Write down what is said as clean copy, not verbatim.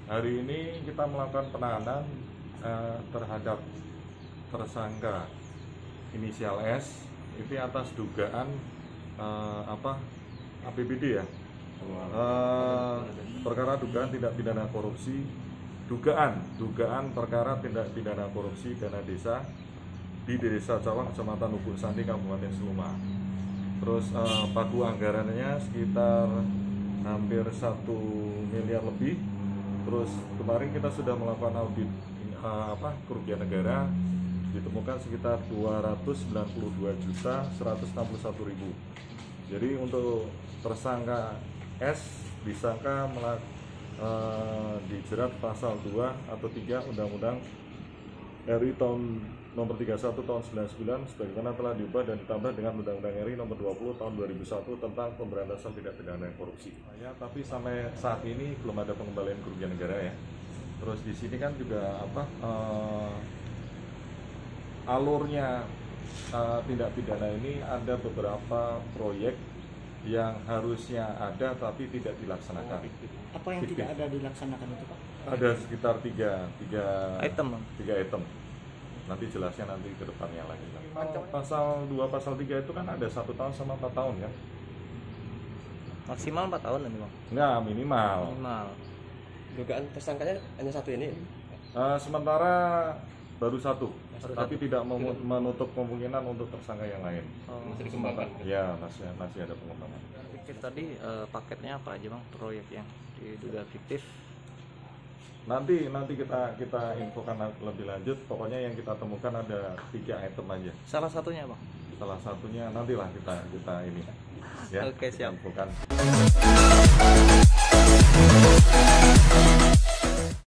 Hari ini kita melakukan penahanan terhadap tersangka inisial S itu atas dugaan APBD ya, perkara dugaan tindak pidana korupsi, dugaan perkara tindak pidana korupsi dana desa di Desa Cawang, Kecamatan Lubuk Sandi, Kabupaten Seluma. Terus pagu anggarannya sekitar hampir 1 miliar lebih. Terus kemarin kita sudah melakukan audit kerugian negara, ditemukan sekitar 292.161.000. Jadi untuk tersangka S disangka dijerat pasal 2 atau 3 Undang-Undang RI nomor 31 tahun 99 sebagaimana telah diubah dan ditambah dengan Undang-Undang RI nomor 20 tahun 2001 tentang pemberantasan tindak pidana korupsi. Ya, tapi sampai saat ini belum ada pengembalian kerugian negara ya. Terus di sini kan juga alurnya tindak pidana ini ada beberapa proyek yang harusnya ada tapi tidak dilaksanakan. Apa yang tidak ada dilaksanakan itu, Pak? Ada sekitar tiga item. Nanti jelasnya nanti ke depannya lagi. Pasal 2, pasal 3 itu kan ada 1 tahun sama 4 tahun ya. Maksimal 4 tahun nanti, Bang? Enggak, minimal. Dugaan tersangkanya hanya satu ini? Sementara baru satu, tapi tidak menutup kemungkinan untuk tersangka yang lain. Masih dikembangkan? Ya, masih ada pengembangan. Fiktif tadi paketnya apa aja, Bang, proyek yang diduga fiktif? Nanti kita infokan lebih lanjut. Pokoknya yang kita temukan ada 3 item aja. Salah satunya, Bang? Salah satunya nantilah kita ini ya. Oke, siap. Infokan.